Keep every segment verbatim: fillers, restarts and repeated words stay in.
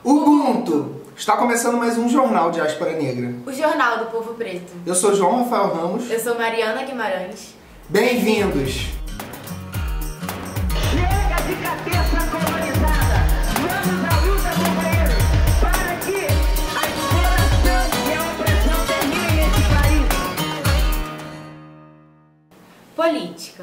Ubuntu! Está começando mais um Jornal Diáspora Negra. O Jornal do Povo Preto. Eu sou João Rafael Ramos. Eu sou Mariana Guimarães. Bem-vindos! Chega de cabeça colonizada! Vamos à luta, companheiros! Para que a exploração e a opressão terminem nesse país! Política.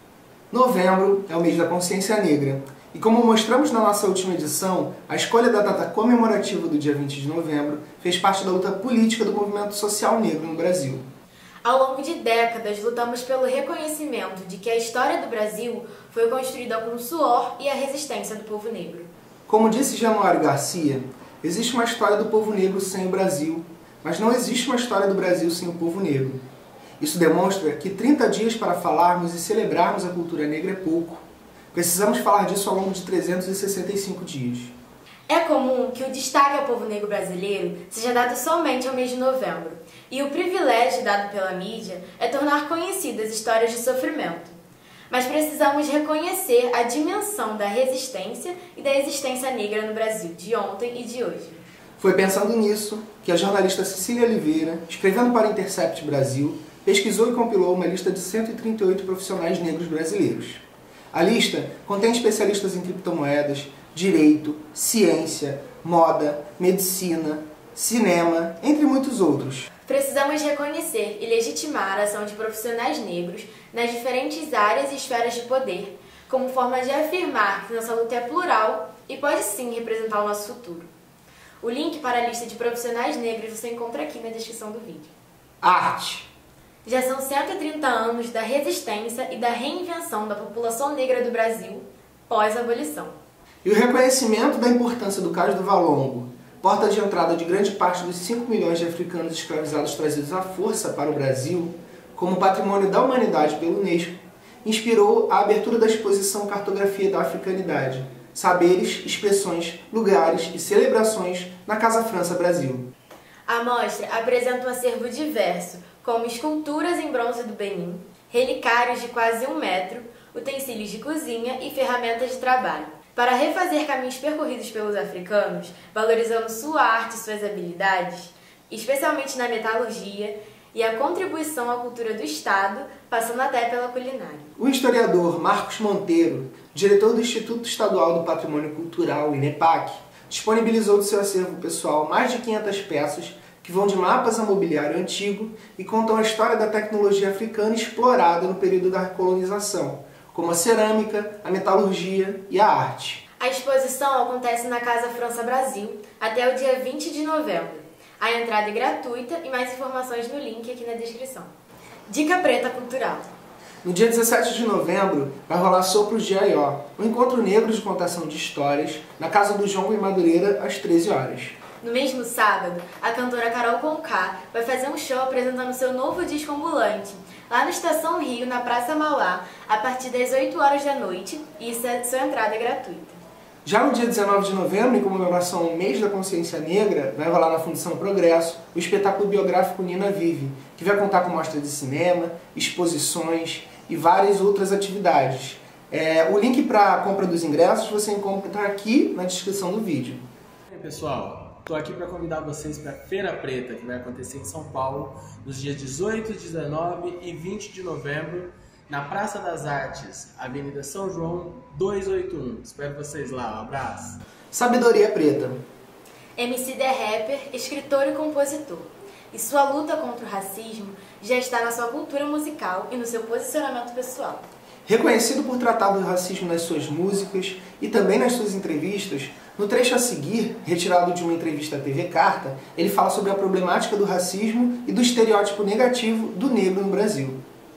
Novembro é o mês da consciência negra. E como mostramos na nossa última edição, a escolha da data comemorativa do dia vinte de novembro fez parte da luta política do movimento social negro no Brasil. Ao longo de décadas, lutamos pelo reconhecimento de que a história do Brasil foi construída com o suor e a resistência do povo negro. Como disse Januário Garcia, existe uma história do povo negro sem o Brasil, mas não existe uma história do Brasil sem o povo negro. Isso demonstra que trinta dias para falarmos e celebrarmos a cultura negra é pouco. Precisamos falar disso ao longo de trezentos e sessenta e cinco dias. É comum que o destaque ao povo negro brasileiro seja dado somente ao mês de novembro, e o privilégio dado pela mídia é tornar conhecidas histórias de sofrimento. Mas precisamos reconhecer a dimensão da resistência e da existência negra no Brasil de ontem e de hoje. Foi pensando nisso que a jornalista Cecília Oliveira, escrevendo para o Intercept Brasil, pesquisou e compilou uma lista de cento e trinta e oito profissionais negros brasileiros. A lista contém especialistas em criptomoedas, direito, ciência, moda, medicina, cinema, entre muitos outros. Precisamos reconhecer e legitimar a ação de profissionais negros nas diferentes áreas e esferas de poder, como forma de afirmar que nossa luta é plural e pode sim representar o nosso futuro. O link para a lista de profissionais negros você encontra aqui na descrição do vídeo. Arte. Já são cento e trinta anos da resistência e da reinvenção da população negra do Brasil pós-abolição. E o reconhecimento da importância do Cais do Valongo, porta de entrada de grande parte dos cinco milhões de africanos escravizados trazidos à força para o Brasil, como patrimônio da humanidade pelo Unesco, inspirou a abertura da exposição Cartografia da Africanidade, Saberes, Expressões, Lugares e Celebrações na Casa França Brasil. A mostra apresenta um acervo diverso, como esculturas em bronze do Benin, relicários de quase um metro, utensílios de cozinha e ferramentas de trabalho. Para refazer caminhos percorridos pelos africanos, valorizando sua arte e suas habilidades, especialmente na metalurgia, e a contribuição à cultura do Estado, passando até pela culinária. O historiador Marcos Monteiro, diretor do Instituto Estadual do Patrimônio Cultural, INEPAC, disponibilizou do seu acervo pessoal mais de quinhentas peças que vão de mapas a mobiliário antigo e contam a história da tecnologia africana explorada no período da colonização, como a cerâmica, a metalurgia e a arte. A exposição acontece na Casa França Brasil até o dia vinte de novembro. A entrada é gratuita e mais informações no link aqui na descrição. Dica Preta Cultural. No dia dezessete de novembro vai rolar Sopros de Aió, um encontro negro de contação de histórias, na Casa do João em Madureira, às treze horas. No mesmo sábado, a cantora Carol Conká vai fazer um show apresentando seu novo disco ambulante, lá na Estação Rio, na Praça Mauá, a partir das oito horas da noite, e sua entrada é gratuita. Já no dia dezenove de novembro, em comemoração ao mês da consciência negra, vai rolar na Fundação Progresso o espetáculo biográfico Nina Vive, que vai contar com mostra de cinema, exposições e várias outras atividades. É, o link para a compra dos ingressos você encontra aqui na descrição do vídeo. E aí, pessoal? Estou aqui para convidar vocês para a Feira Preta, que vai acontecer em São Paulo, nos dias dezoito, dezenove e vinte de novembro, na Praça das Artes, Avenida São João, duzentos e oitenta e um. Espero vocês lá, um abraço! Sabedoria Preta. Emicida é rapper, escritor e compositor, e sua luta contra o racismo já está na sua cultura musical e no seu posicionamento pessoal. Reconhecido por tratar do racismo nas suas músicas e também nas suas entrevistas, no trecho a seguir, retirado de uma entrevista à T V Carta, ele fala sobre a problemática do racismo e do estereótipo negativo do negro no Brasil.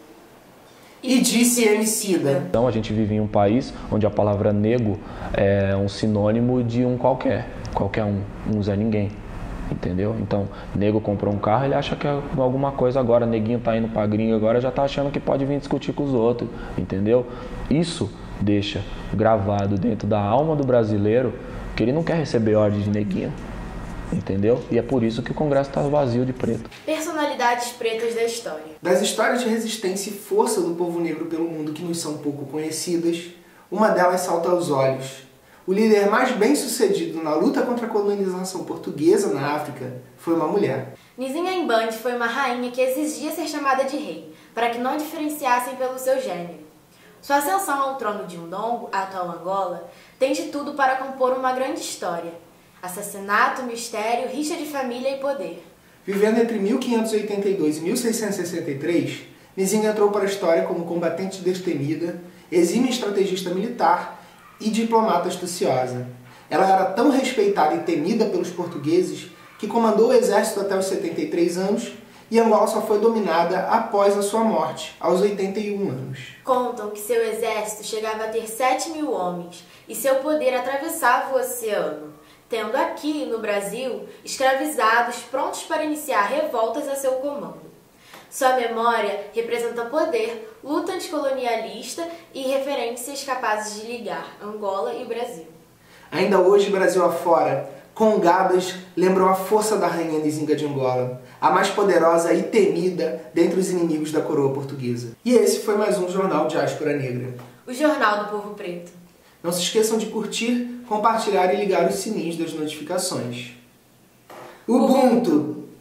E disse Emicida: Então a gente vive em um país onde a palavra nego é um sinônimo de um qualquer, qualquer um, um Zé Ninguém, entendeu? Então, nego comprou um carro, ele acha que é alguma coisa agora, neguinho tá indo pra gringa agora, já tá achando que pode vir discutir com os outros, entendeu? Isso deixa gravado dentro da alma do brasileiro que ele não quer receber ordem de neguinho, entendeu? E é por isso que o Congresso está vazio de preto. Personalidades pretas da história. Das histórias de resistência e força do povo negro pelo mundo que nos são pouco conhecidas, uma delas salta aos olhos. O líder mais bem-sucedido na luta contra a colonização portuguesa na África foi uma mulher. Nzinga Mbande foi uma rainha que exigia ser chamada de rei, para que não diferenciassem pelo seu gênero. Sua ascensão ao trono de Undongo, a atual Angola, tem de tudo para compor uma grande história. Assassinato, mistério, rixa de família e poder. Vivendo entre mil quinhentos e oitenta e dois e mil seiscentos e sessenta e três, Nzinga entrou para a história como combatente destemida, exímia estrategista militar e diplomata astuciosa. Ela era tão respeitada e temida pelos portugueses que comandou o exército até os setenta e três anos e Angola só foi dominada após a sua morte, aos oitenta e um anos. Contam que seu exército chegava a ter sete mil homens e seu poder atravessava o oceano, tendo aqui, no Brasil, escravizados prontos para iniciar revoltas a seu comando. Sua memória representa poder, luta anticolonialista e referências capazes de ligar Angola e o Brasil. Ainda hoje, Brasil afora, congadas lembram a força da rainha Nzinga de Angola, a mais poderosa e temida dentre os inimigos da coroa portuguesa. E esse foi mais um Jornal Diáspora Negra. O Jornal do Povo Preto. Não se esqueçam de curtir, compartilhar e ligar os sininhos das notificações. Ubuntu!